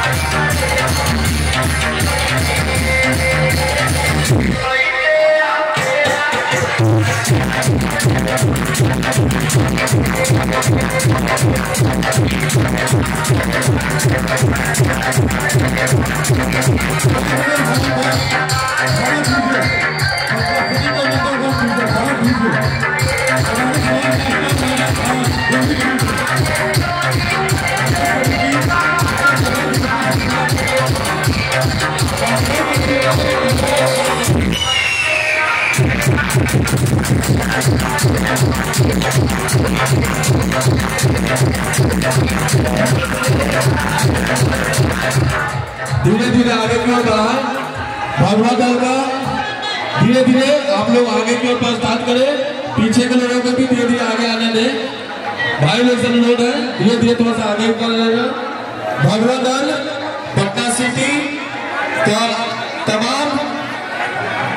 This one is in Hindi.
धीरे धीरे आगे की ओर बढ़ाएं। भगवा दल का धीरे धीरे आप लोग आगे की ओर प्रस्थान करें। पीछे के लोगों को भी धीरे धीरे आगे आने दें। भाई लोग सब लोग हैं, धीरे धीरे थोड़ा सा आगे कर लेगा। भगवा दल पटना सिटी का